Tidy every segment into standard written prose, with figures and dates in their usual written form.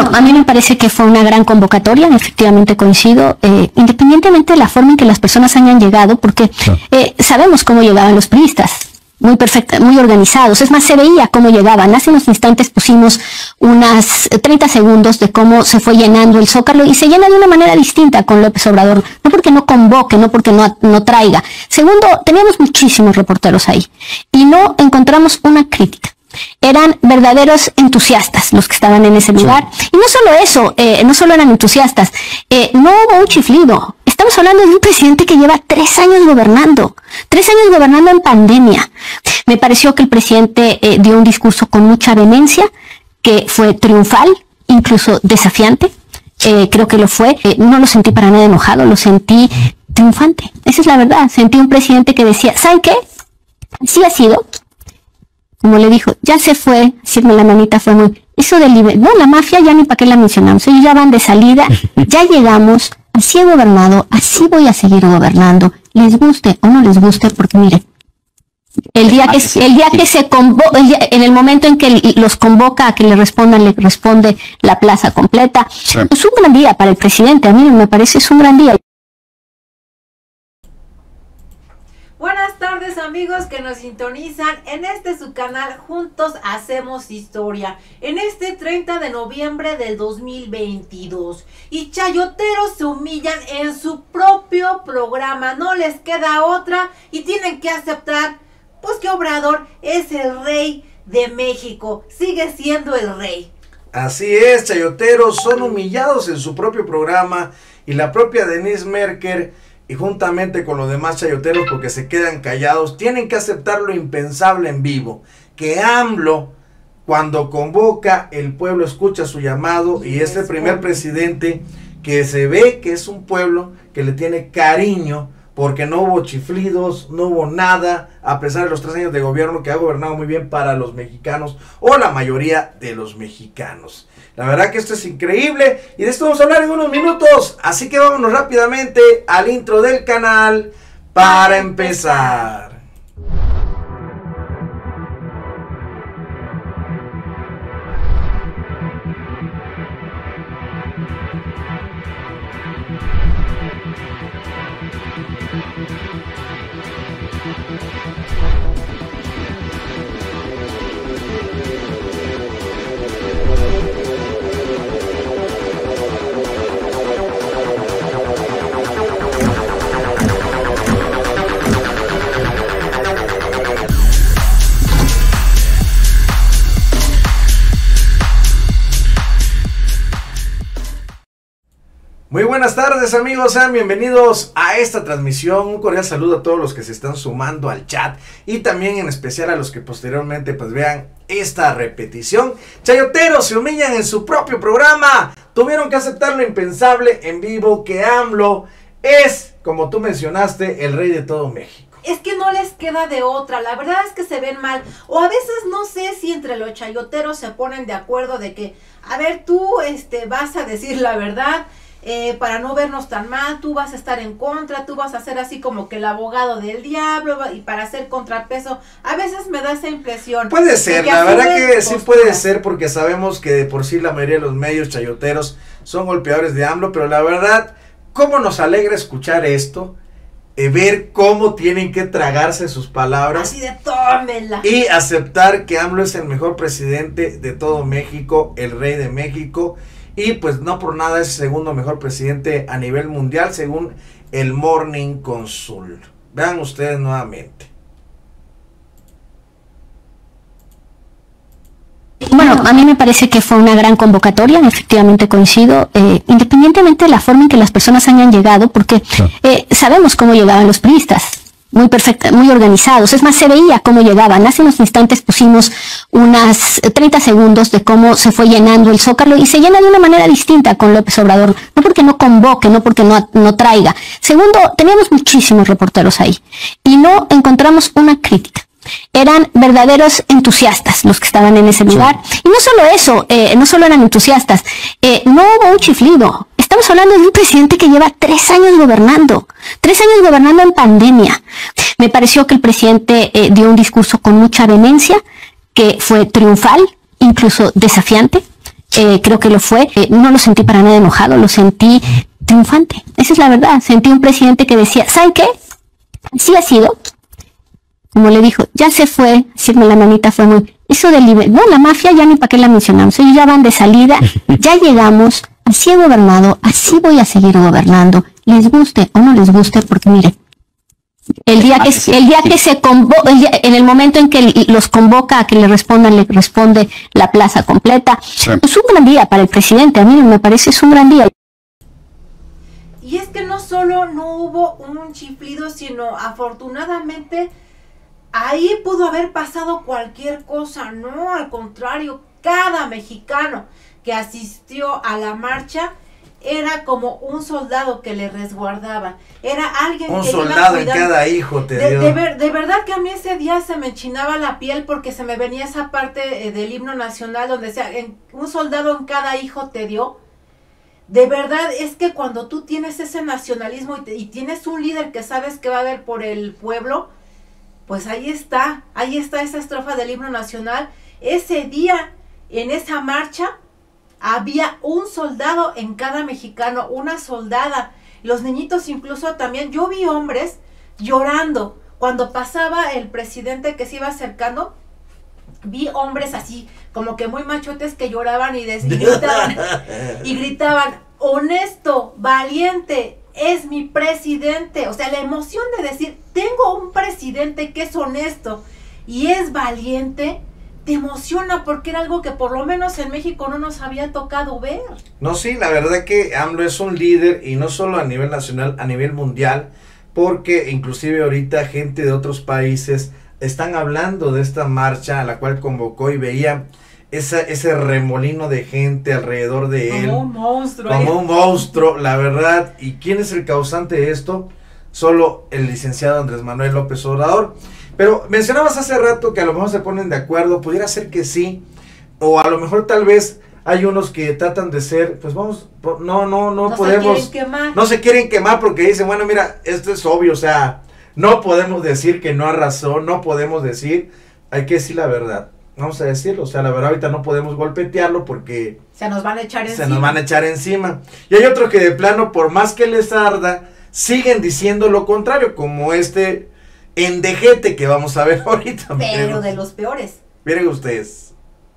Bueno, a mí me parece que fue una gran convocatoria, efectivamente coincido, independientemente de la forma en que las personas hayan llegado, porque sabemos cómo llegaban los priistas, muy perfecta, muy organizados. Es más, se veía cómo llegaban. Hace unos instantes pusimos unas 30 segundos de cómo se fue llenando el Zócalo, y se llena de una manera distinta con López Obrador, no porque no convoque, no porque no traiga. Segundo, teníamos muchísimos reporteros ahí y no encontramos una crítica. Eran verdaderos entusiastas los que estaban en ese lugar. Sí. Y no solo eso, no solo eran entusiastas, no hubo un chiflido. Estamos hablando de un presidente que lleva 3 años gobernando, 3 años gobernando en pandemia. Me pareció que el presidente dio un discurso con mucha vehemencia, que fue triunfal, incluso desafiante. Creo que lo fue. No lo sentí para nada enojado, lo sentí triunfante. Esa es la verdad. Sentí un presidente que decía, ¿saben qué? Sí ha sido. Como le dijo, ya se fue, decirme la manita fue muy... Eso del nivel, no, la mafia ya ni para qué la mencionamos, ellos ya van de salida, ya llegamos, así he gobernado, así voy a seguir gobernando, les guste o no les guste, porque mire, el día que se convoca, en el momento en que los convoca a que le responde la plaza completa, sí. Es un gran día para el presidente, a mí me parece es un gran día. Buenas tardes amigos que nos sintonizan en su canal Juntos Hacemos Historia, en este 30 de noviembre del 2022. Y chayoteros se humillan en su propio programa, no les queda otra y tienen que aceptar pues que Obrador es el rey de México, sigue siendo el rey. Así es, chayoteros son humillados en su propio programa y la propia Denise Merker y juntamente con los demás chayoteros, porque se quedan callados, tienen que aceptar lo impensable en vivo, que AMLO, cuando convoca, el pueblo escucha su llamado y es el primer presidente que se ve que es un pueblo que le tiene cariño, porque no hubo chiflidos, no hubo nada, a pesar de los 3 años de gobierno que ha gobernado muy bien para los mexicanos, o la mayoría de los mexicanos. La verdad que esto es increíble y de esto vamos a hablar en unos minutos, así que vámonos rápidamente al intro del canal para empezar. Muy buenas tardes amigos, sean bienvenidos a esta transmisión, un cordial saludo a todos los que se están sumando al chat y también en especial a los que posteriormente pues vean esta repetición. Chayoteros se humillan en su propio programa, tuvieron que aceptar lo impensable en vivo, que AMLO es, como tú mencionaste, el rey de todo México. Es que no les queda de otra, la verdad es que se ven mal, o a veces no sé si entre los chayoteros se ponen de acuerdo de que, a ver, tú vas a decir la verdad, para no vernos tan mal, tú vas a estar en contra, tú vas a ser así como que el abogado del diablo y para hacer contrapeso. A veces me da esa impresión. Puede ser, la verdad que sí puede ser, porque sabemos que de por sí la mayoría de los medios chayoteros son golpeadores de AMLO, pero la verdad, cómo nos alegra escuchar esto, ver cómo tienen que tragarse sus palabras. Así de tómela. Y aceptar que AMLO es el mejor presidente de todo México, el rey de México. Y pues no por nada es el segundo mejor presidente a nivel mundial según el Morning Consult. Vean ustedes nuevamente. Bueno, a mí me parece que fue una gran convocatoria, efectivamente coincido, independientemente de la forma en que las personas hayan llegado, porque sabemos cómo llegaban los priistas. Muy perfecta, muy organizados. Es más, se veía cómo llegaban. Hace unos instantes pusimos unas 30 segundos de cómo se fue llenando el Zócalo, y se llena de una manera distinta con López Obrador, no porque no convoque, no porque no traiga. Segundo, teníamos muchísimos reporteros ahí y no encontramos una crítica. Eran verdaderos entusiastas los que estaban en ese lugar. Sí. Y no solo eso, no solo eran entusiastas, no hubo un chiflido. Estamos hablando de un presidente que lleva 3 años gobernando, 3 años gobernando en pandemia. Me pareció que el presidente dio un discurso con mucha vehemencia, que fue triunfal, incluso desafiante. creo que lo fue. No lo sentí para nada enojado, lo sentí triunfante. Esa es la verdad. Sentí un presidente que decía, ¿saben qué? Sí ha sido. Como le dijo, ya se fue, decirme la manita fue muy... Eso del nivel, no, la mafia ya ni para qué la mencionamos, ellos ya van de salida, ya llegamos, así he gobernado, así voy a seguir gobernando, les guste o no les guste, porque mire, el día que se convoca, en el momento en que los convoca a que le responde la plaza completa, sí. Es un gran día para el presidente, a mí me parece es un gran día. Y es que no solo no hubo un chiflido, sino afortunadamente ahí pudo haber pasado cualquier cosa, no, al contrario, cada mexicano que asistió a la marcha era como un soldado que le resguardaba, era alguien un que soldado en cada hijo te dio. De verdad que a mí ese día se me enchinaba la piel porque se me venía esa parte del himno nacional donde decía, un soldado en cada hijo te dio. De verdad es que cuando tú tienes ese nacionalismo y tienes un líder que sabes que va a ver por el pueblo, pues ahí está esa estrofa del himno nacional. Ese día, en esa marcha, había un soldado en cada mexicano, una soldada. Los niñitos incluso también, yo vi hombres llorando. Cuando pasaba el presidente que se iba acercando, vi hombres así, como que muy machotes que lloraban y gritaban, honesto, valiente, es mi presidente. O sea, la emoción de decir, tengo un presidente que es honesto y es valiente, te emociona porque era algo que por lo menos en México no nos había tocado ver. No, sí, la verdad que AMLO es un líder y no solo a nivel nacional, a nivel mundial, porque inclusive ahorita gente de otros países están hablando de esta marcha a la cual convocó y veía ese remolino de gente alrededor de él. Como un monstruo. Como un monstruo, la verdad. ¿Y quién es el causante de esto? Solo el licenciado Andrés Manuel López Obrador. Pero mencionabas hace rato que a lo mejor se ponen de acuerdo, pudiera ser que sí, o a lo mejor tal vez hay unos que tratan de ser, pues vamos, no podemos, se quieren quemar. No se quieren quemar porque dicen, bueno, mira, esto es obvio, o sea, no podemos decir que no hay razón, no podemos decir, hay que decir la verdad, vamos a decirlo, o sea, la verdad ahorita no podemos golpetearlo porque se nos van a echar encima. Se nos van a echar encima. Y hay otros que de plano, por más que les arda, siguen diciendo lo contrario, como este endejete que vamos a ver ahorita. Pero de los peores. Miren ustedes.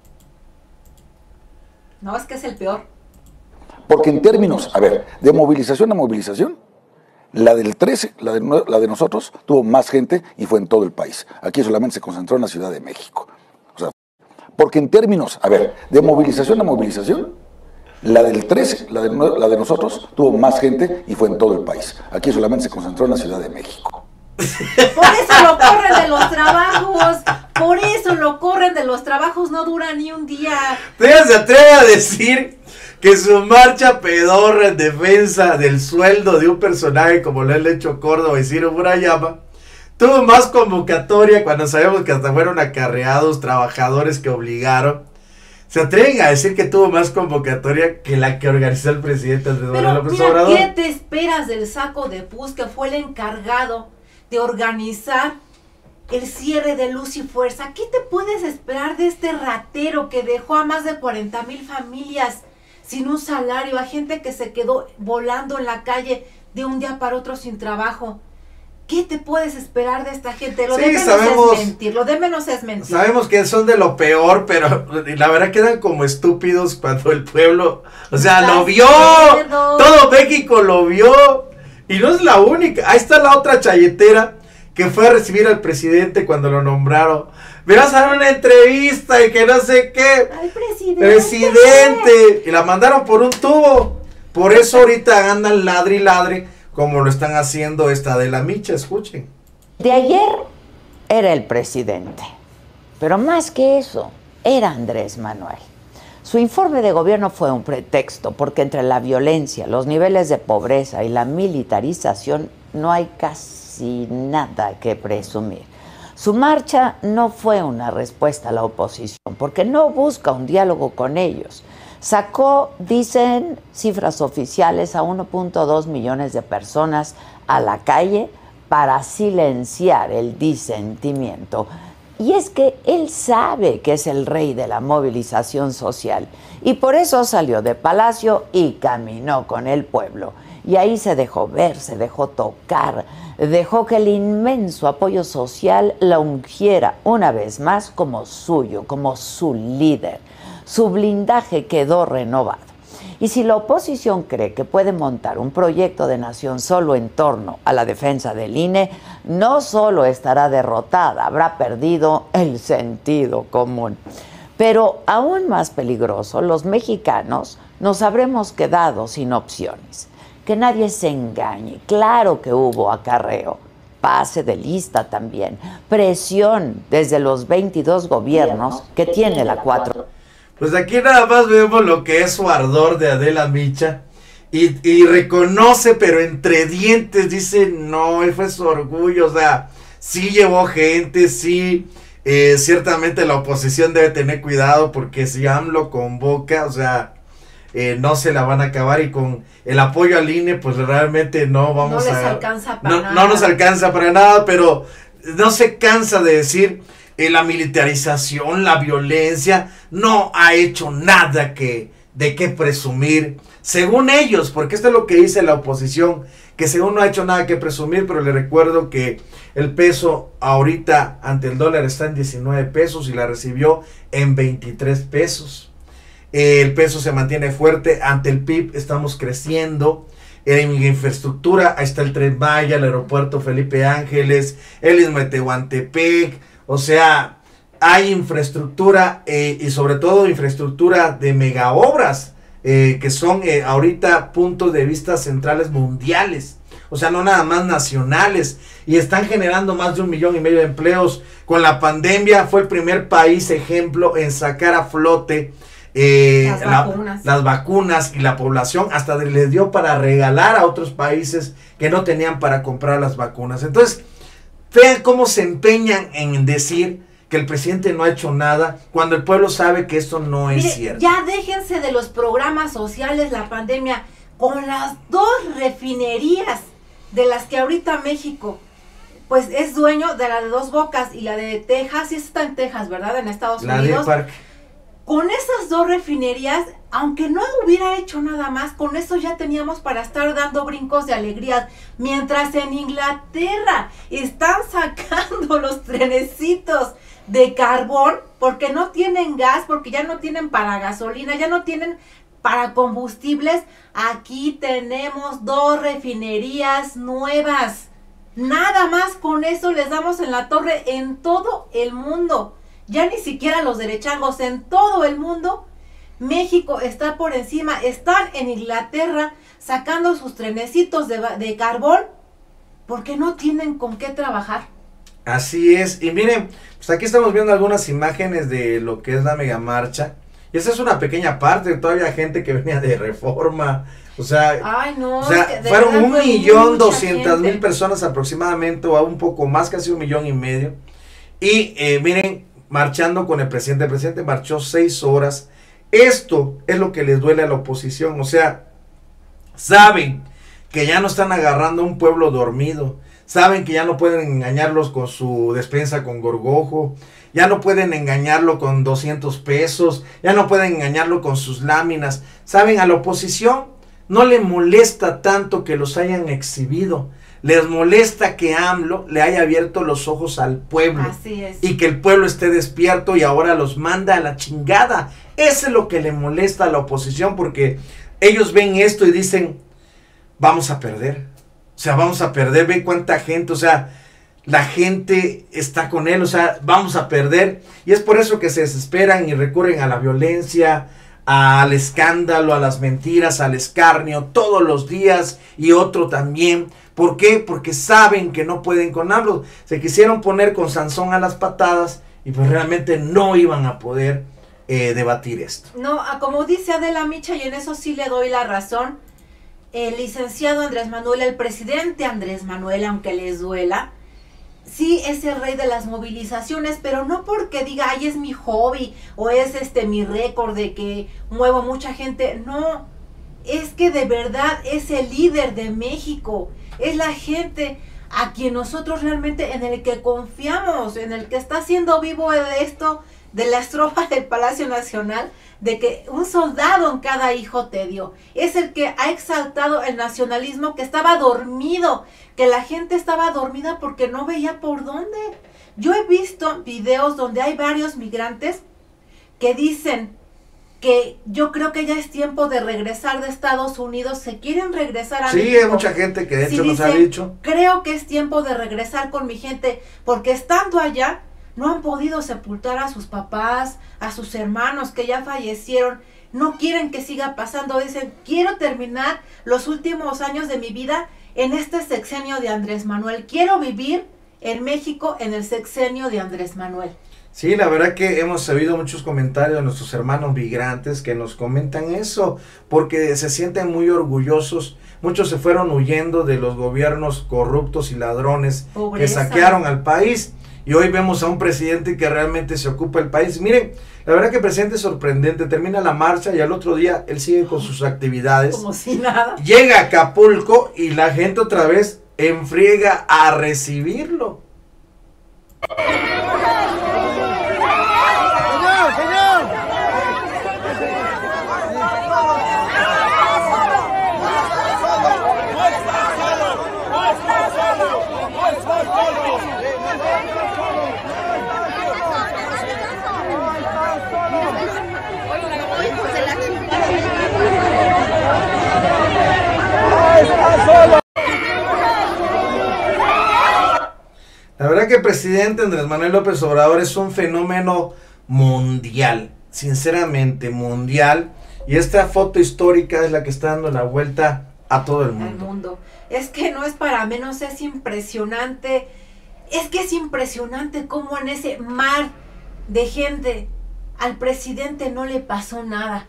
No, es que es el peor. Porque en términos, a ver, de movilización a movilización, la del 13, la de nosotros, tuvo más gente y fue en todo el país. Aquí solamente se concentró en la Ciudad de México. O sea, porque en términos, a ver, de movilización a movilización, la del 13, la de nosotros, tuvo más gente y fue en todo el país. Aquí solamente se concentró en la Ciudad de México. Por eso lo corren de los trabajos, por eso lo corren de los trabajos, no dura ni un día. ¿Usted se atreve a decir que su marcha pedorra en defensa del sueldo de un personaje como lo han hecho Córdoba y Ciro Murayama tuvo más convocatoria cuando sabemos que hasta fueron acarreados trabajadores que obligaron? ¿Se atreven a decir que tuvo más convocatoria que la que organizó el presidente Andrés Manuel López Obrador? ¿Qué te esperas del saco de pus que fue el encargado de organizar el cierre de Luz y Fuerza? ¿Qué te puedes esperar de este ratero que dejó a más de 40,000 familias sin un salario, a gente que se quedó volando en la calle de un día para otro sin trabajo? ¿Qué te puedes esperar de esta gente? Lo de menos es mentir, lo de menos es mentir. Sabemos que son de lo peor, pero la verdad quedan como estúpidos cuando el pueblo, o sea, lo vio, todo México lo vio, y no es la única. Ahí está la otra chayetera que fue a recibir al presidente cuando lo nombraron. Me vas a dar una entrevista y que no sé qué. Al presidente. Y la mandaron por un tubo. Por eso ahorita andan ladre y ladre, como lo están haciendo esta de la Micha, escuchen. De ayer era el presidente, pero más que eso, era Andrés Manuel. Su informe de gobierno fue un pretexto, porque entre la violencia, los niveles de pobreza y la militarización no hay casi nada que presumir. Su marcha no fue una respuesta a la oposición, porque no busca un diálogo con ellos. Sacó, dicen cifras oficiales, a 1.2 millones de personas a la calle para silenciar el disentimiento. Y es que él sabe que es el rey de la movilización social y por eso salió de Palacio y caminó con el pueblo. Y ahí se dejó ver, se dejó tocar, dejó que el inmenso apoyo social la ungiera una vez más como suyo, como su líder. Su blindaje quedó renovado. Y si la oposición cree que puede montar un proyecto de nación solo en torno a la defensa del INE, no solo estará derrotada, habrá perdido el sentido común. Pero aún más peligroso, los mexicanos nos habremos quedado sin opciones. Que nadie se engañe. Claro que hubo acarreo, pase de lista también, presión desde los 22 gobiernos que tiene la 4. Pues aquí nada más vemos lo que es su ardor de Adela Micha y reconoce, pero entre dientes dice, no, él fue su orgullo, o sea, sí llevó gente, sí, ciertamente la oposición debe tener cuidado porque si AMLO convoca, o sea, no se la van a acabar y con el apoyo al INE pues realmente no vamos no a... les alcanza para nada. No nos alcanza para nada, pero no se cansa de decir la militarización, la violencia, no ha hecho nada de qué presumir, según ellos, porque esto es lo que dice la oposición, que según no ha hecho nada que presumir, pero le recuerdo que el peso ahorita ante el dólar está en 19 pesos y la recibió en 23 pesos. El peso se mantiene fuerte, ante el PIB estamos creciendo, en infraestructura, ahí está el Tren Maya, el aeropuerto Felipe Ángeles, el Istmo de Tehuantepec, o sea, hay infraestructura y sobre todo infraestructura de mega obras, que son ahorita puntos de vista centrales mundiales, o sea, no nada más nacionales, y están generando más de 1,5 millones de empleos. Con la pandemia fue el primer país ejemplo en sacar a flote las vacunas y la población hasta les dio para regalar a otros países que no tenían para comprar las vacunas. Entonces, vean cómo se empeñan en decir que el presidente no ha hecho nada cuando el pueblo sabe que esto no es cierto. Ya déjense de los programas sociales, la pandemia, con las 2 refinerías de las que ahorita México pues es dueño, de la de Dos Bocas y la de Texas, y está en Texas, ¿verdad? En Estados Unidos. De Parque. Con esas 2 refinerías, aunque no hubiera hecho nada más, con eso ya teníamos para estar dando brincos de alegría. Mientras en Inglaterra están sacando los trenecitos de carbón, porque no tienen gas, porque ya no tienen para gasolina, ya no tienen para combustibles, aquí tenemos 2 refinerías nuevas. Nada más con eso les damos en la torre en todo el mundo. Ya ni siquiera los derechangos, en todo el mundo, México está por encima. Están en Inglaterra sacando sus trenecitos de carbón porque no tienen con qué trabajar. Así es, y miren, pues aquí estamos viendo algunas imágenes de lo que es la mega marcha, y esa es una pequeña parte, todavía gente que venía de Reforma, o sea, ay, no, o sea, es que fueron 1.200.000 personas aproximadamente, o un poco más, casi 1,5 millones, y miren, marchando con el presidente marchó 6 horas, esto es lo que les duele a la oposición, o sea, saben que ya no están agarrando a un pueblo dormido, saben que ya no pueden engañarlos con su despensa con gorgojo, ya no pueden engañarlo con 200 pesos, ya no pueden engañarlo con sus láminas. Saben, a la oposición no le molesta tanto que los hayan exhibido, les molesta que AMLO le haya abierto los ojos al pueblo. Así es. Y que el pueblo esté despierto y ahora los manda a la chingada. Eso es lo que le molesta a la oposición, porque ellos ven esto y dicen, vamos a perder. O sea, vamos a perder, ve cuánta gente, o sea, la gente está con él, o sea, vamos a perder. Y es por eso que se desesperan y recurren a la violencia, al escándalo, a las mentiras, al escarnio, todos los días y otro también. ¿Por qué? Porque saben que no pueden con AMLO. Se quisieron poner con Sansón a las patadas y pues realmente no iban a poder debatir esto. No, como dice Adela Micha, y en eso sí le doy la razón, el licenciado Andrés Manuel, el presidente Andrés Manuel, aunque les duela, sí es el rey de las movilizaciones, pero no porque diga, ay, es mi hobby, o es mi récord de que muevo mucha gente, no, es que de verdad es el líder de México, es la gente a quien nosotros realmente, en el que confiamos, en el que está haciendo vivo de esto, de la estrofa del Palacio Nacional, de que un soldado en cada hijo te dio. Es el que ha exaltado el nacionalismo que estaba dormido, que la gente estaba dormida porque no veía por dónde. Yo he visto videos donde hay varios migrantes que dicen que yo creo que ya es tiempo de regresar de Estados Unidos, se quieren regresar a México. Sí, hay mucha gente que de hecho nos ha dicho. Creo que es tiempo de regresar con mi gente, porque estando allá no han podido sepultar a sus papás, a sus hermanos que ya fallecieron, no quieren que siga pasando, dicen, quiero terminar los últimos años de mi vida en este sexenio de Andrés Manuel, quiero vivir en México en el sexenio de Andrés Manuel. Sí, la verdad que hemos oído muchos comentarios de nuestros hermanos migrantes que nos comentan eso, porque se sienten muy orgullosos. Muchos se fueron huyendo de los gobiernos corruptos y ladrones que saquearon al país. Y hoy vemos a un presidente que realmente se ocupa el país. Miren, la verdad que el presidente es sorprendente. Termina la marcha y al otro día él sigue con sus actividades. Como si nada. Llega a Acapulco y la gente otra vez enfriega a recibirlo. La verdad que el presidente Andrés Manuel López Obrador es un fenómeno mundial, sinceramente mundial, y esta foto histórica es la que está dando la vuelta a todo el mundo. Es que no es para menos, es impresionante, es impresionante cómo en ese mar de gente al presidente no le pasó nada.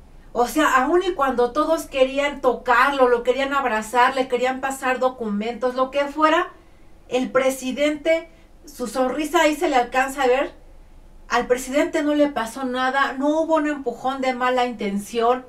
O sea, aun y cuando todos querían tocarlo, lo querían abrazar, le querían pasar documentos, lo que fuera, el presidente, su sonrisa ahí se le alcanza a ver. Al presidente no le pasó nada, no hubo un empujón de mala intención.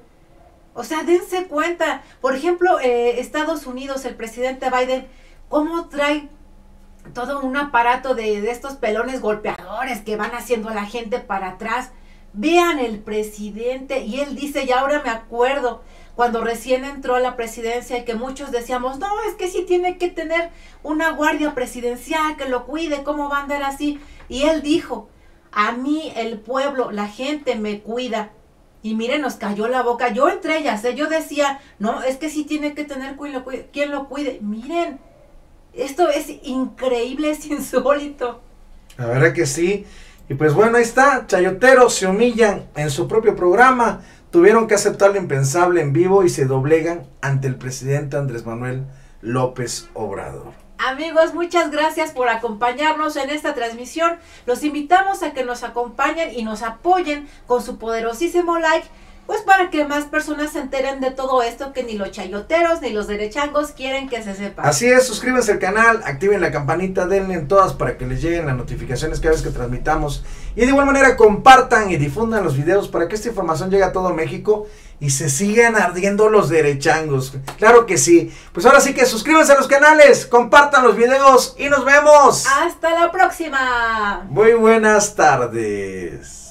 O sea, dense cuenta. Por ejemplo, Estados Unidos, el presidente Biden, ¿cómo trae todo un aparato de estos pelones golpeadores que van haciendo a la gente para atrás? Vean el presidente, y él dice, y ahora me acuerdo, cuando recién entró a la presidencia y que muchos decíamos, no, es que sí tiene que tener una guardia presidencial que lo cuide, ¿cómo va a andar así? Y él dijo, a mí el pueblo, la gente me cuida. Y miren, nos cayó la boca, yo entre ellas, yo decía, no, es que sí tiene que tener quien lo cuide. Miren, esto es increíble, es insólito. La verdad que sí. Y pues bueno, ahí está, chayoteros se humillan en su propio programa, tuvieron que aceptar lo impensable en vivo y se doblegan ante el presidente Andrés Manuel López Obrador. Amigos, muchas gracias por acompañarnos en esta transmisión. Los invitamos a que nos acompañen y nos apoyen con su poderosísimo like, pues para que más personas se enteren de todo esto que ni los chayoteros ni los derechangos quieren que se sepa. Así es, suscríbanse al canal, activen la campanita, denle en todas para que les lleguen las notificaciones cada vez que transmitamos. Y de igual manera compartan y difundan los videos para que esta información llegue a todo México y se sigan ardiendo los derechangos. Claro que sí. Pues ahora sí que suscríbanse a los canales, compartan los videos y nos vemos. ¡Hasta la próxima! Muy buenas tardes.